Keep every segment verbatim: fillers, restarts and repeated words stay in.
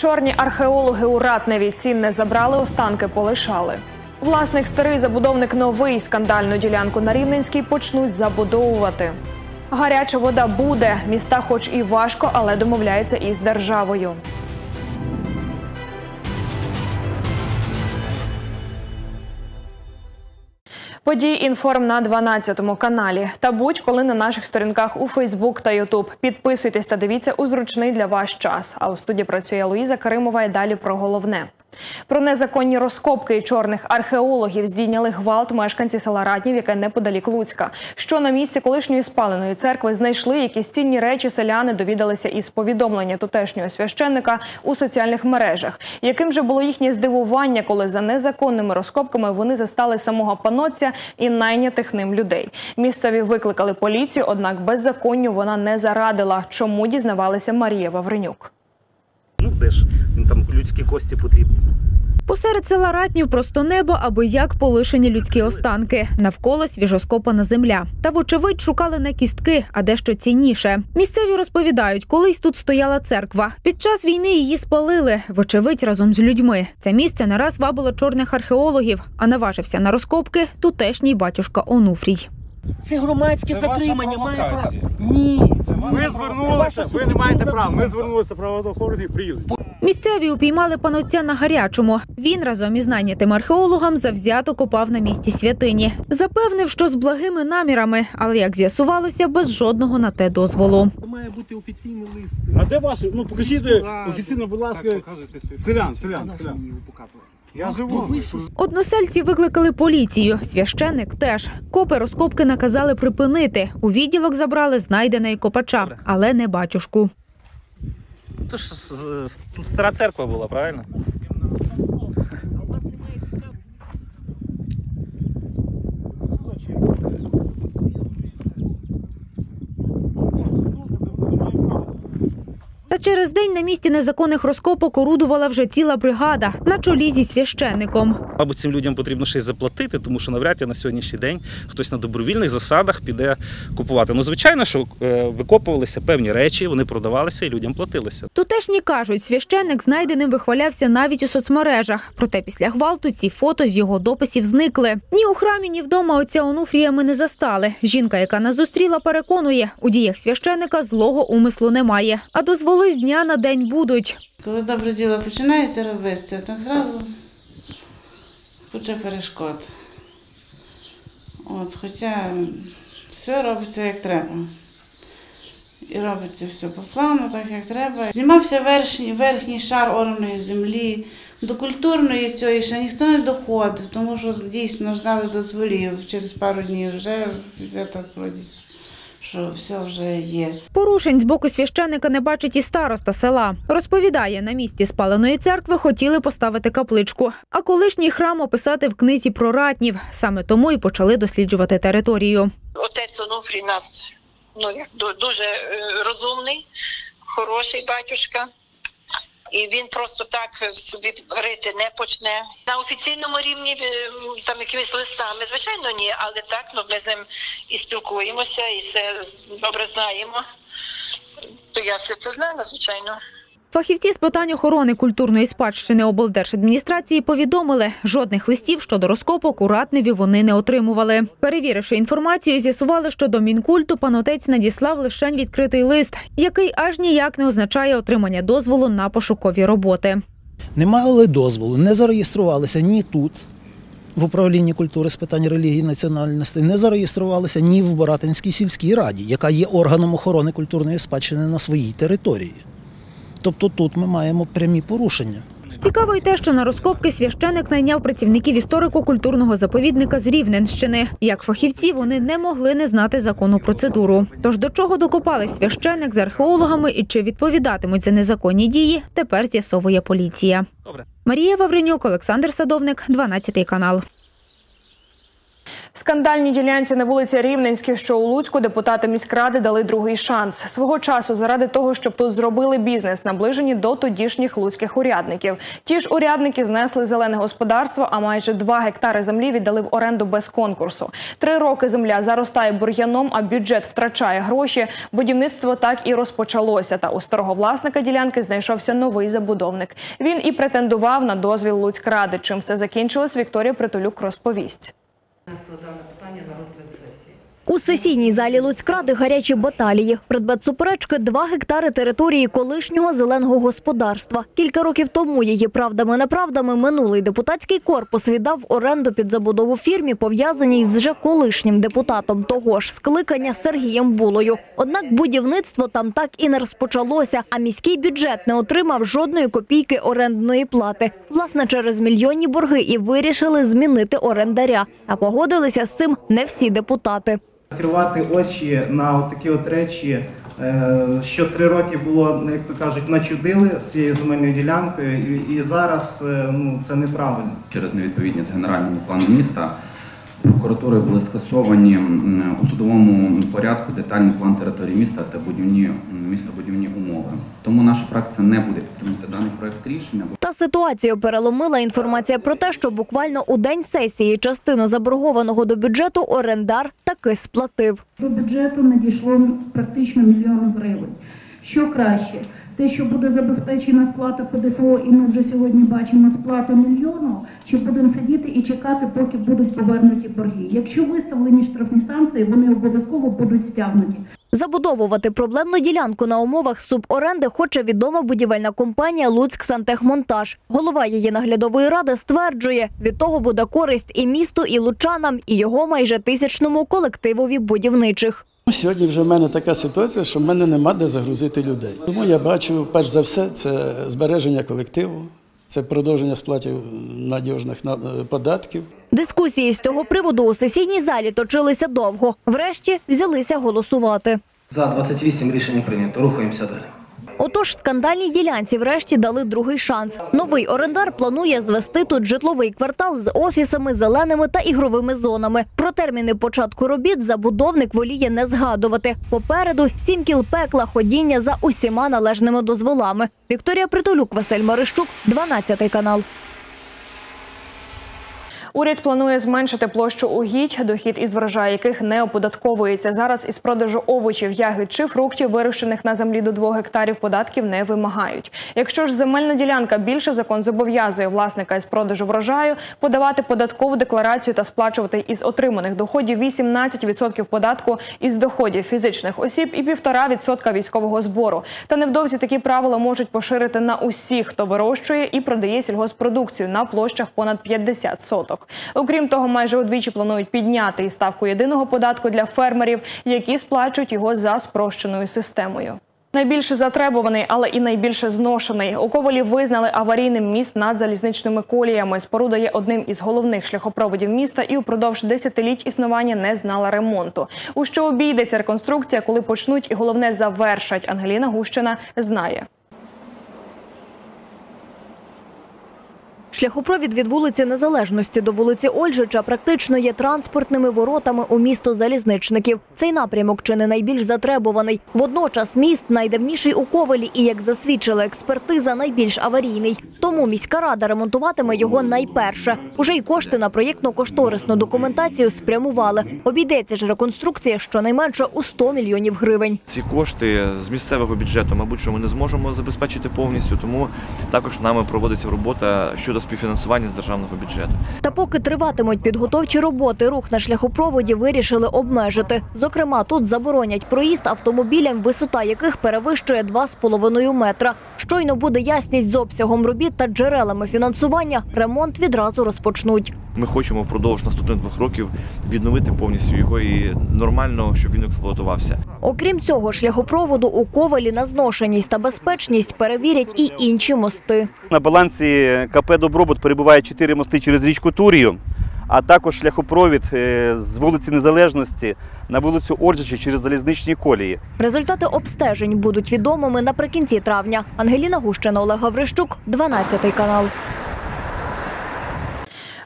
Чорні археологи у Ратневі цінне забрали, останки полишали. Власник старий, забудовник новий. Скандальну ділянку на Рівненській почнуть забудовувати. Гаряча вода буде. Міста хоч і важко, але домовляються із державою. Події «Інформ» на дванадцятому каналі. Та будь-коли на наших сторінках у Фейсбук та Ютуб. Підписуйтесь та дивіться у зручний для вас час. А у студії працює Луїза Каримова і далі про головне. Про незаконні розкопки і чорних археологів здійняли гвалт мешканці села Ратнів, яке неподалік Луцька. Що на місці колишньої спаленої церкви знайшли, якісь цінні речі селяни довідалися із повідомлення тутешнього священника у соціальних мережах. Яким же було їхнє здивування, коли за незаконними розкопками вони застали самого панотця і найнятих ним людей. Місцеві викликали поліцію, однак беззаконню вона не зарадила. Чому, дізнавалася Марія Вавренюк. Ну де ж, там людські кості потрібні. Посеред села Ратнів просто небо, аби як полишені людські останки. Навколо свіжоскопана земля. Та вочевидь шукали не кістки, а дещо цінніше. Місцеві розповідають, колись тут стояла церква. Під час війни її спалили, вочевидь разом з людьми. Це місце не раз вабило чорних археологів, а наважився на розкопки тутешній батюшка Онуфрій. Це громадське затримання має право. Ні. Ми звернулися, ви не маєте права. Ми звернулися правоохоронні, приїли. Місцеві упіймали панотця на гарячому. Він разом із найнятим археологом завзято копав на місці святині. Запевнив, що з благими намірами, але, як з'ясувалося, без жодного на те дозволу. Має бути офіційний лист. А де ваші? Ну покажіть офіційно, будь ласка, селян, селян, селян. Я живу. Односельці викликали поліцію, священник теж. Копи розкопки наказали припинити. У відділок забрали знайдене копача, але не батюшку. Тут ж тут стара церква була, правильно? Та через день на місці незаконних розкопок орудувала вже ціла бригада на чолі зі священником. Мабуть, цим людям потрібно щось заплатити, тому що навряд ли на сьогоднішній день хтось на добровільних засадах піде купувати. Ну, звичайно, що викопувалися певні речі, вони продавалися і людям платилися. Тутешні кажуть, священник знайденим вихвалявся навіть у соцмережах. Проте після гвалту ці фото з його дописів зникли. Ні у храмі, ні вдома отця Онуфрія ми не застали. Жінка, яка нас зустріла, переконує, у діях священника злого умислу немає, а дозволи з дня на день будуть. Коли добре діло починається робитися, так зразу куча перешкод. От, хоча все робиться як треба. І робиться все по плану, так як треба. Знімався верхній, верхній шар ораної землі. До культурної цієї ще ніхто не доходив, тому що дійсно ждали дозволів. Через пару днів вже так вроді, що все вже є. Порушень з боку священника не бачить і староста села. Розповідає, на місці спаленої церкви хотіли поставити капличку, а колишній храм описати в книзі про Ратнів. Саме тому і почали досліджувати територію. Отець Онуфрій нас ну, дуже розумний, хороший батюшка. І він просто так собі рити не почне. На офіційному рівні, там якимись листами, звичайно, ні, але так, ну, ми з ним і спілкуємося, і все добре знаємо. То я все це знаю, звичайно. Фахівці з питань охорони культурної спадщини облдержадміністрації повідомили, жодних листів щодо розкопок у Ратневі вони не отримували. Перевіривши інформацію, з'ясували, що до Мінкульту панотець надіслав лише відкритий лист, який аж ніяк не означає отримання дозволу на пошукові роботи. Не мали дозволу, не зареєструвалися ні тут, в управлінні культури з питань релігії і національності, не зареєструвалися ні в Боратинській сільській раді, яка є органом охорони культурної спадщини на своїй території. Тобто тут ми маємо прямі порушення. Цікаво й те, що на розкопки священик найняв працівників історико-культурного заповідника з Рівненщини. Як фахівці, вони не могли не знати законну процедуру. Тож до чого докопались священик з археологами і чи відповідатимуть за незаконні дії, тепер з'ясовує поліція. Марія Вавренюк, Олександр Садовник, дванадцятий канал. Скандальній ділянці на вулиці Рівненській, що у Луцьку, депутати міськради дали другий шанс. Свого часу заради того, щоб тут зробили бізнес, наближені до тодішніх луцьких урядників. Ті ж урядники знесли зелене господарство, а майже два гектари землі віддали в оренду без конкурсу. Три роки земля заростає бур'яном, а бюджет втрачає гроші. Будівництво так і розпочалося, та у старого власника ділянки знайшовся новий забудовник. Він і претендував на дозвіл Луцькради. Чим все закінчилось, Вікторія Притулюк розповість. У сесійній залі Луцькради гарячі баталії. Предмет суперечки – два гектари території колишнього зеленого господарства. Кілька років тому її правдами-неправдами минулий депутатський корпус віддав в оренду під забудову фірмі, пов'язаній з вже колишнім депутатом того ж скликання Сергієм Булою. Однак будівництво там так і не розпочалося, а міський бюджет не отримав жодної копійки орендної плати. Власне, через мільйонні борги і вирішили змінити орендаря. А погодилися з цим не всі депутати. Закривати очі на такі от речі, що три роки було, як то кажуть, начудили з цією земельною ділянкою, і, і зараз ну, це неправильно. Через невідповідність з генеральним планом міста прокуратурою були скасовані у судовому порядку детальний план території міста та будівні, містобудівні умови. Тому наша фракція не буде підтримувати даний проект рішення. Та ситуацію переломила інформація про те, що буквально у день сесії частину заборгованого до бюджету орендар таки сплатив. До бюджету надійшло практично мільйон гривень. Що краще? Те, що буде забезпечена сплата ПДФО, і ми вже сьогодні бачимо сплату мільйону, чи будемо сидіти і чекати, поки будуть повернуті борги. Якщо виставлені штрафні санкції, вони обов'язково будуть стягнуті. Забудовувати проблемну ділянку на умовах суборенди хоче відома будівельна компанія «Луцьксантехмонтаж». Голова її наглядової ради стверджує, від того буде користь і місту, і лучанам, і його майже тисячному колективові будівничих. Сьогодні вже в мене така ситуація, що в мене нема де загрузити людей. Тому я бачу, перш за все, це збереження колективу, це продовження сплатів надіжних податків. Дискусії з цього приводу у сесійній залі точилися довго. Врешті взялися голосувати. За двадцять вісім рішення прийнято. Рухаємося далі. Отож, скандальній ділянці врешті дали другий шанс. Новий орендар планує звести тут житловий квартал з офісами, зеленими та ігровими зонами. Про терміни початку робіт забудовник воліє не згадувати. Попереду сім кіл пекла, ходіння за усіма належними дозволами. Вікторія Притулюк, Василь Марищук, дванадцятий канал. Уряд планує зменшити площу угідь, дохід із врожаю яких не оподатковується. Зараз із продажу овочів, ягід чи фруктів, вирощених на землі до двох гектарів, податків не вимагають. Якщо ж земельна ділянка більше, закон зобов'язує власника із продажу врожаю подавати податкову декларацію та сплачувати із отриманих доходів вісімнадцять відсотків податку із доходів фізичних осіб і півтора відсотка військового збору. Та невдовзі такі правила можуть поширити на усіх, хто вирощує і продає сільгоспродукцію на площах понад п'ятдесят соток. Окрім того, майже удвічі планують підняти і ставку єдиного податку для фермерів, які сплачують його за спрощеною системою. Найбільше затребуваний, але і найбільше зношений. У Ковелі визнали аварійним міст над залізничними коліями. Споруда є одним із головних шляхопроводів міста і упродовж десятиліть існування не знала ремонту. У що обійдеться реконструкція, коли почнуть і, головне, завершать, Ангеліна Гущина знає. Шляхопровід від вулиці Незалежності до вулиці Ольжича практично є транспортними воротами у місто залізничників. Цей напрямок чи не найбільш затребуваний. Водночас міст найдавніший у Ковелі і, як засвідчила експертиза, найбільш аварійний. Тому міська рада ремонтуватиме його найперше. Уже й кошти на проєктно-кошторисну документацію спрямували. Обійдеться ж реконструкція щонайменше у сто мільйонів гривень. Ці кошти з місцевого бюджету, мабуть, що ми не зможемо забезпечити повністю, тому також нами проводиться робота щодо співфінансування з державного бюджету. Та поки триватимуть підготовчі роботи, рух на шляхопроводі вирішили обмежити. Зокрема, тут заборонять проїзд автомобілям, висота яких перевищує два з половиною метра. Щойно буде ясність з обсягом робіт та джерелами фінансування, ремонт відразу розпочнуть. Ми хочемо впродовж наступних двох років відновити повністю його і нормально, щоб він експлуатувався. Окрім цього, шляхопроводу у Ковелі на зношеність та безпечність перевірять і інші мости. На балансі КП «Добробут» перебуває чотири мости через річку Турію, а також шляхопровід з вулиці Незалежності на вулицю Ольжича через залізничні колії. Результати обстежень будуть відомими наприкінці травня. Ангеліна Гущина, Олег Гаврищук, дванадцятий канал.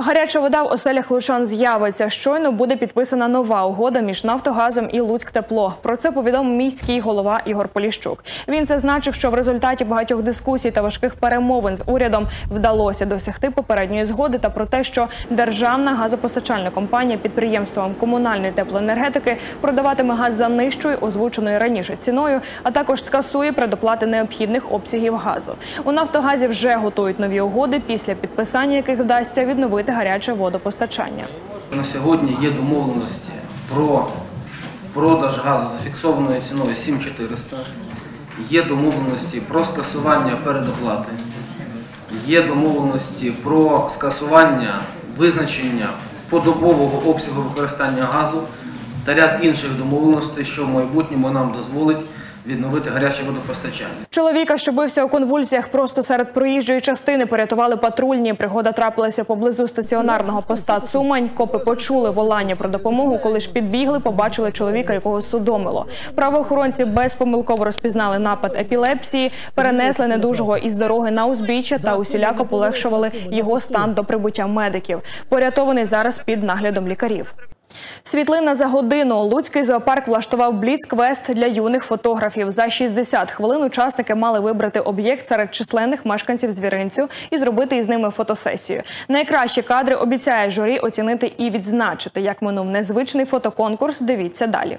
Гаряча вода в оселях лучан з'явиться. Щойно буде підписана нова угода між «Нафтогазом» і «Луцьктепло». Про це повідомив міський голова Ігор Поліщук. Він зазначив, що в результаті багатьох дискусій та важких перемовин з урядом вдалося досягти попередньої згоди та про те, що державна газопостачальна компанія підприємствам комунальної теплоенергетики продаватиме газ за нижчою озвученою раніше ціною, а також скасує предоплати необхідних обсягів газу. У «Нафтогазі» вже готують нові угоди, після підписання яких вдасться відновити гаряче водопостачання. На сьогодні є домовленості про продаж газу за фіксованою ціною сім тисяч чотириста, є домовленості про скасування передоплати, є домовленості про скасування визначення подобового обсягу використання газу та ряд інших домовленостей, що в майбутньому нам дозволить відновити гаряче водопостачання. Чоловіка, що бився у конвульсіях просто серед проїжджої частини, порятували патрульні. Пригода трапилася поблизу стаціонарного поста Цумань. Копи почули волання про допомогу. Коли ж підбігли, побачили чоловіка, якого судомило. Правоохоронці безпомилково розпізнали напад епілепсії, перенесли недужого із дороги на узбіччя та усіляко полегшували його стан до прибуття медиків. Порятований зараз під наглядом лікарів. Світлина за годину. Луцький зоопарк влаштував бліц-квест для юних фотографів. За шістдесят хвилин учасники мали вибрати об'єкт серед численних мешканців звіринцю і зробити із ними фотосесію. Найкращі кадри обіцяє журі оцінити і відзначити. Як минув незвичний фотоконкурс, дивіться далі.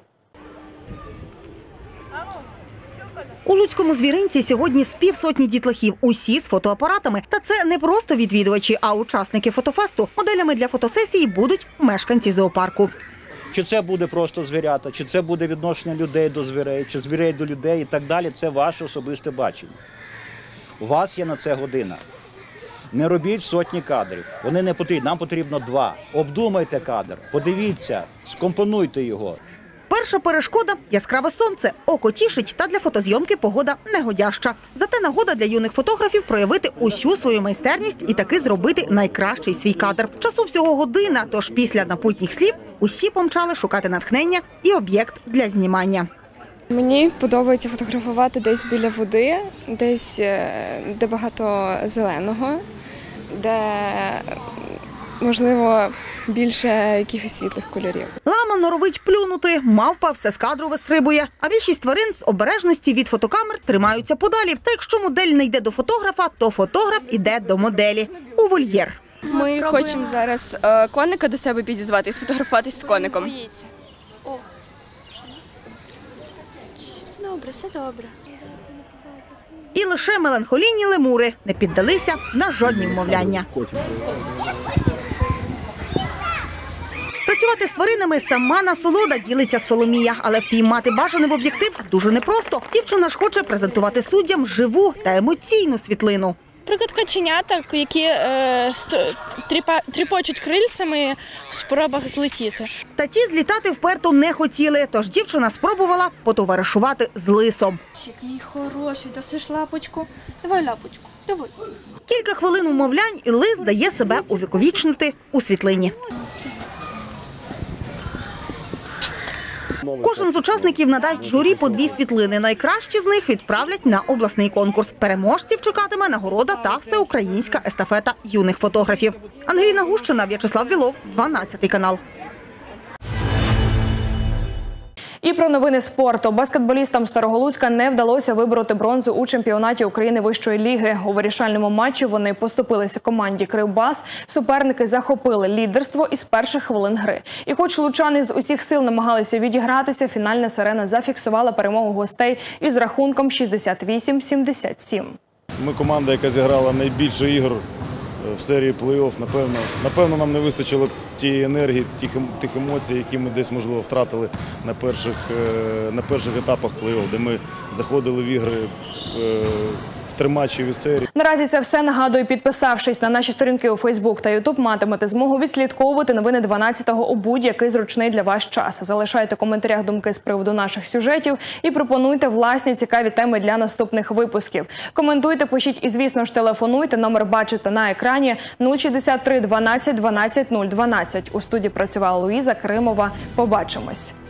У Луцькому звіринці сьогодні з півсотні дітлахів, усі з фотоапаратами. Та це не просто відвідувачі, а учасники фотофесту. Моделями для фотосесії будуть мешканці зоопарку. Чи це буде просто звірята, чи це буде відношення людей до звірей, чи звірей до людей і так далі – це ваше особисте бачення. У вас є на це година. Не робіть сотні кадрів, вони не потрібні, нам потрібно два. Обдумайте кадр, подивіться, скомпонуйте його. Перша перешкода – яскраве сонце. Око тішить, та для фотозйомки погода негодяща. Зате нагода для юних фотографів проявити усю свою майстерність і таки зробити найкращий свій кадр. Часу всього година, тож після напутніх слів усі помчали шукати натхнення і об'єкт для знімання. Мені подобається фотографувати десь біля води, десь де багато зеленого, де можливо більше якихось світлих кольорів. Лама норовить плюнути, мавпа все з кадру вистрибує. А більшість тварин з обережності від фотокамер тримаються подалі. Та якщо модель не йде до фотографа, то фотограф іде до моделі – у вольєр. Ми хочемо зараз е, коника до себе підізвати і сфотографуватись з коником. Все добре, все добре. І лише меланхолійні лемури не піддалися на жодні вмовляння. Працювати з тваринами – сама насолода, ділиться Соломія. Але впіймати бажане в об'єктив дуже непросто. Дівчина ж хоче презентувати суддям живу та емоційну світлину. Наприклад, каченята, які е, тріпа, тріпочуть крильцями в спробах злетіти. Та ті злітати вперто не хотіли, тож дівчина спробувала потоваришувати з лисом. Мій хороший, досиш лапочку. Давай лапочку, давай. Кілька хвилин умовлянь і лис дає себе увіковічнити у світлині. Кожен з учасників надасть журі по дві світлини. Найкращі з них відправлять на обласний конкурс. Переможців чекатиме нагорода та всеукраїнська естафета юних фотографів. Ангеліна Гущина, В'ячеслав Білов, дванадцятий канал. І про новини спорту. Баскетболістам Старого-Луцька не вдалося вибороти бронзу у чемпіонаті України вищої ліги. У вирішальному матчі вони поступилися команді «Кривбас». Суперники захопили лідерство із перших хвилин гри. І хоч лучани з усіх сил намагалися відігратися, фінальна сирена зафіксувала перемогу гостей із рахунком шістдесят вісім сімдесят сім. Ми команда, яка зіграла найбільше ігор в серії плей-офф. Напевно, напевно, нам не вистачило тієї енергії, тих, тих емоцій, які ми десь, можливо, втратили на перших, на перших етапах плей-офф, де ми заходили в ігри в триматчеві серії. Наразі це все. Нагадую, підписавшись на наші сторінки у Фейсбук та Ютуб, матимете змогу відслідковувати новини дванадцятого у будь-який зручний для вас час. Залишайте в коментарях думки з приводу наших сюжетів і пропонуйте власні цікаві теми для наступних випусків. Коментуйте, пишіть і, звісно ж, телефонуйте. Номер бачите на екрані нуль шістдесят три дванадцять дванадцять нуль дванадцять. У студії працювала Луїза Каримова. Побачимось.